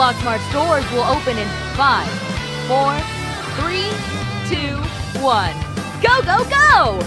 Blocksmart stores will open in 5, 4, 3, 2, 1. Go, go, go!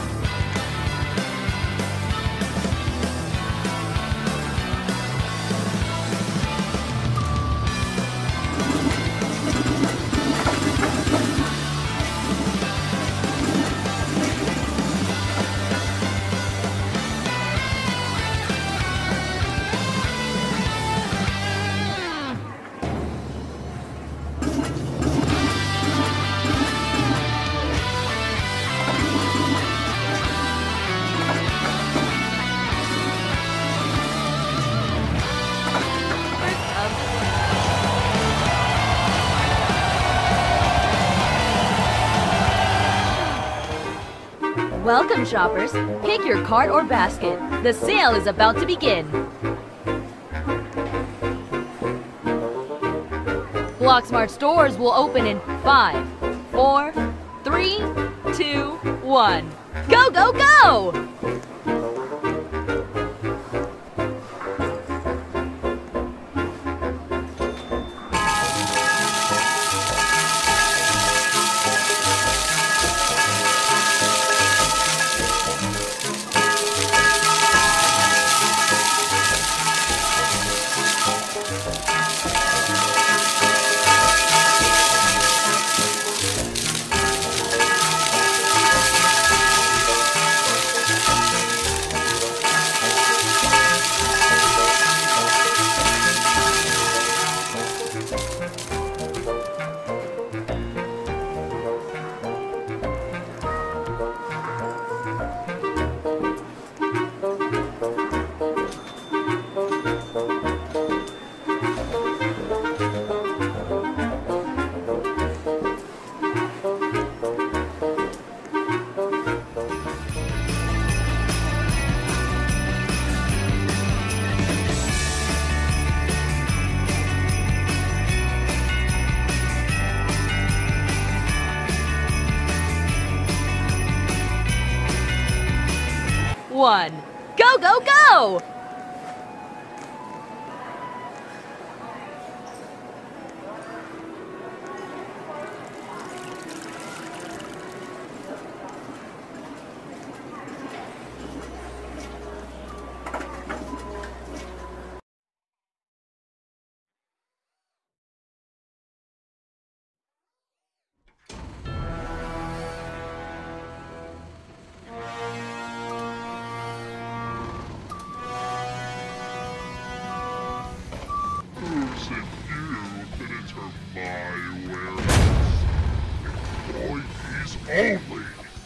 Welcome, shoppers. Pick your cart or basket. The sale is about to begin. Blocksmart stores will open in 5, 4, 3, 2, 1. Go, go, go! One. Go, go, go! Only!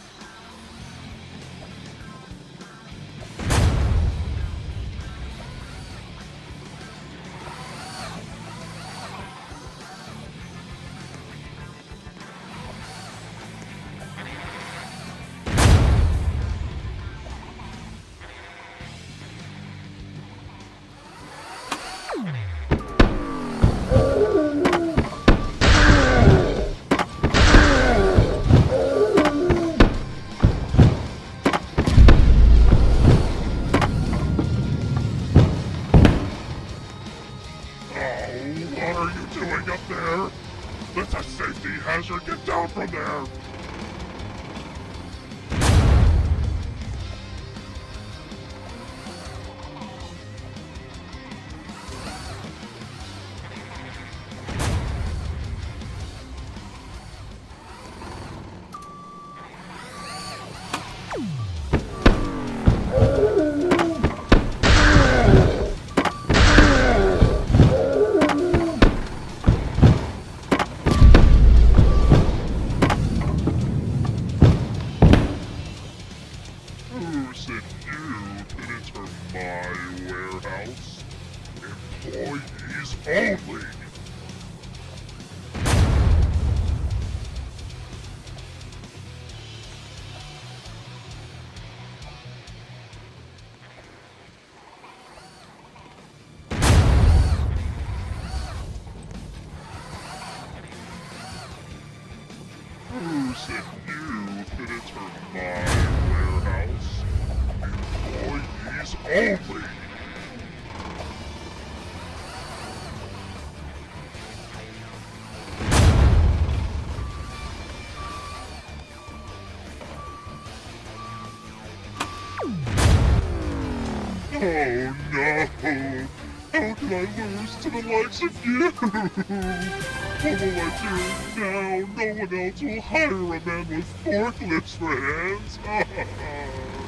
That's a safety hazard! Get down from there! Employees only! Who said you could enter my warehouse? Employees only! Oh no! How can I lose to the likes of you? What will I do now? No one else will hire a man with forklifts for hands.